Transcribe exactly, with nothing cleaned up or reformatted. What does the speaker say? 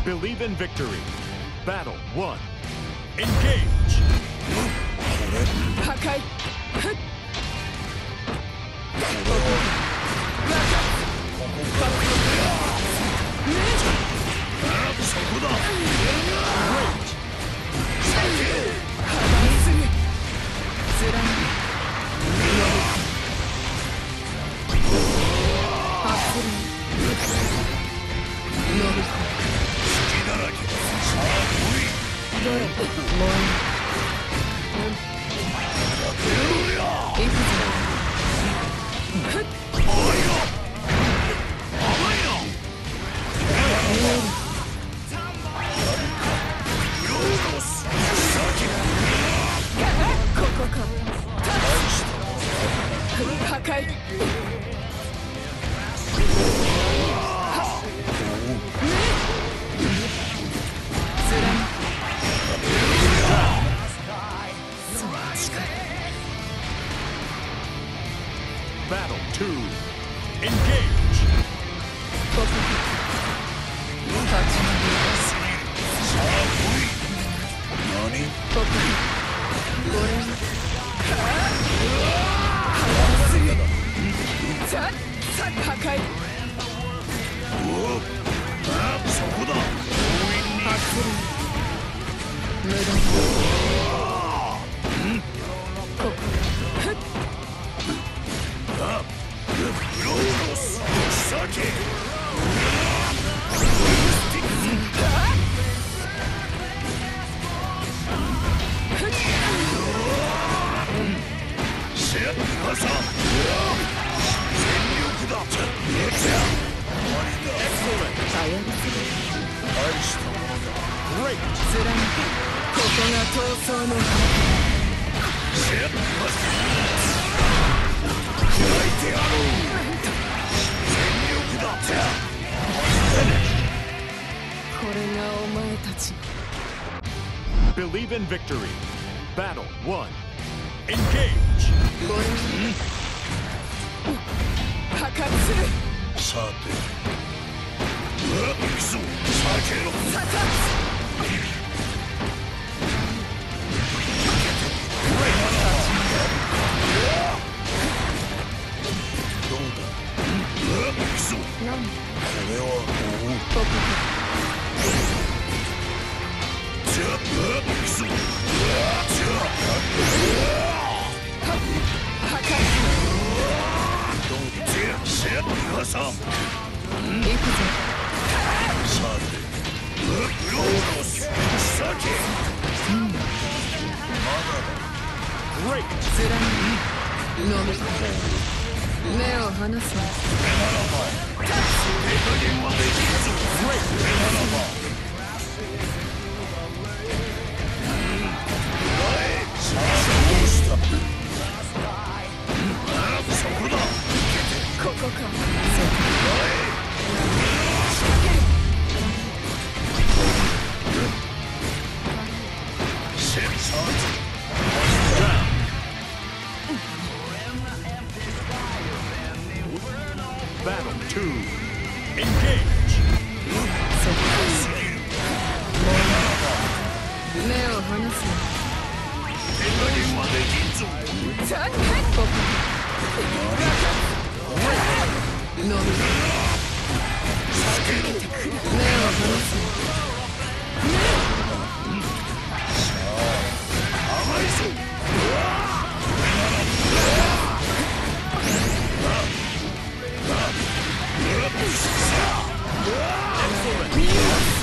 Believe in victory. Battle one. Engage. 破壊。 そこだ。 Battle two. Engage. Great. ここが闘争のこれがお前たち。 Believe in victory. Battle one. Engage. 破壊する。 さて、行くぞ。避けろ。 サタどうだ。行くぞ。これは追う。じゃあ、行くぞ。じゃあ、 破壊。 どうだ。じゃあ、シェットさん。 行くぞ。 さて、ブロードス。さけ。まだだ。 Great. 貫飲み込む。目を離すな。 手加減はできるぞ。そこだ。 ここか。 センサーズ。 Battle two. Engage. 目を離すな。 手加減はできんぞ。 ここ。飲み込む。目を離すな。 甘いぞ。 Excellent.